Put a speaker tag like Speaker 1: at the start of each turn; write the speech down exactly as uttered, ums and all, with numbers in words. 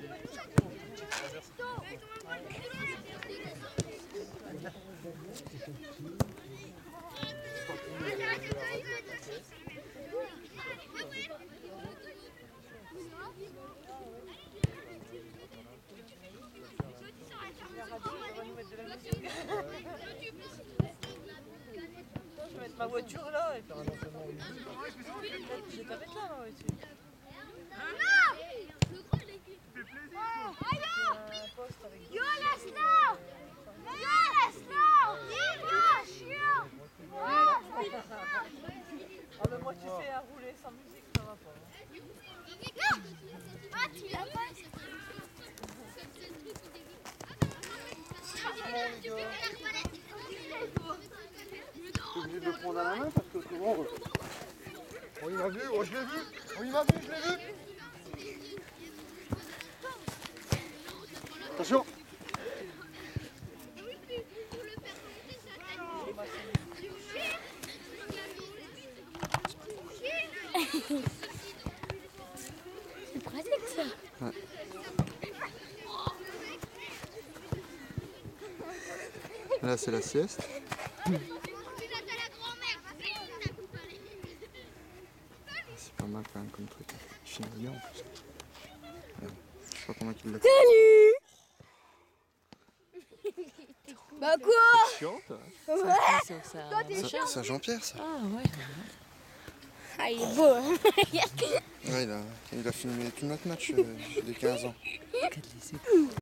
Speaker 1: Je vais mettre ma voiture là et puis je vais pas mettre là ma voiture.
Speaker 2: Yo, laisse-la! Yo, laisse-la! Dis-moi, chien!
Speaker 1: Ah mais moi tu sais, à rouler sans musique ça va pas.
Speaker 2: Ah, tu l'as pas?
Speaker 3: T'es obligé de le prendre à la main parce que autrement... Oh il m'a vu, oh je l'ai vu, oh il m'a vu, je l'ai vu. Attention.
Speaker 2: C'est pratique ça.
Speaker 3: Ouais. Là c'est la sieste. C'est pas mal quand même comme truc. Il filme bien en plus. Ouais. Je sais pas comment il l'a fait.
Speaker 2: Bah quoi?
Speaker 3: C'est chiant toi.
Speaker 2: Ouais.
Speaker 3: Ça, ça Jean-Pierre ça.
Speaker 4: Ah ouais.
Speaker 2: Ah, il est beau. Hein.
Speaker 3: Ouais, il a, il a filmé tout notre match euh, des quinze ans.